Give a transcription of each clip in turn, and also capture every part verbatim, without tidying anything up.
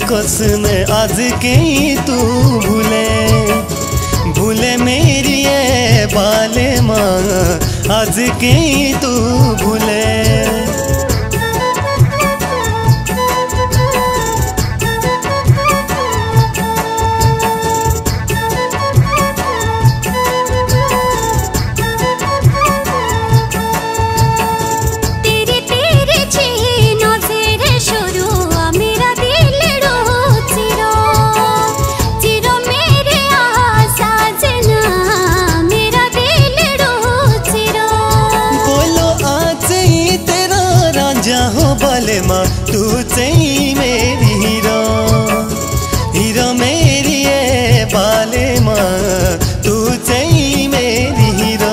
देखोस में आज के तू भूले भूले मेरी ये बाले माँ आज के तू भूले। बाले माँ तू चाहिए मेरी हीरो हीरो मेरी ये बाले माँ तू चाहिए मेरी हीरो।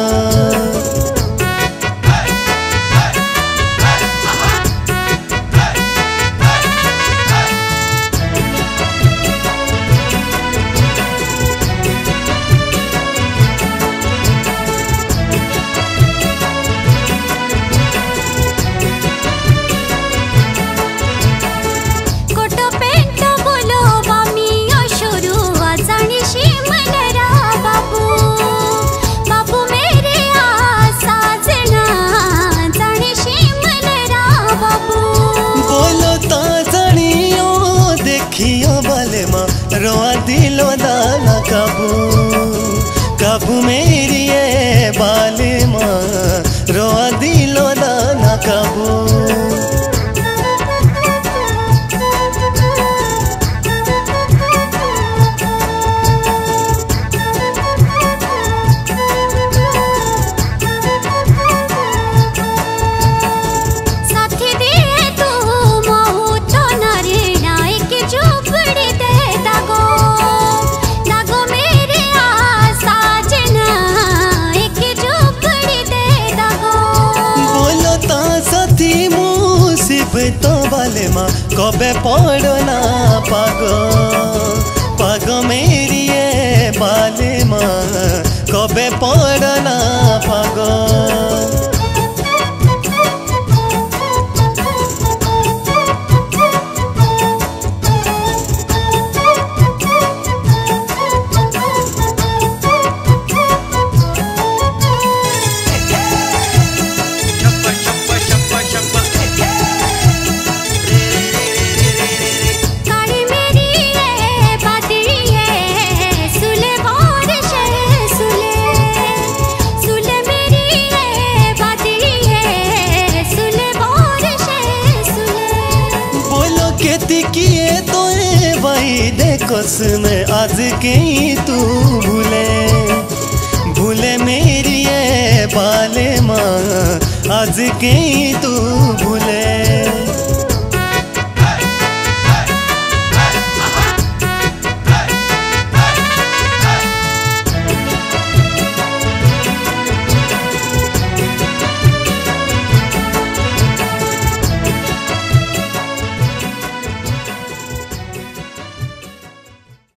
रोआ दिलो दाना काबू काबू मेरी ये बाले माँ रोआ दिलो दाना काबू। तो बाले माँ कबे पड़ो ना पागो पागो मेरी ये बाले माँ कबे पड़ो ना पागो। किए तो भाई देखोस में आज के तू भूले भूले मेरी ये बाले माँ आज के तू भूले।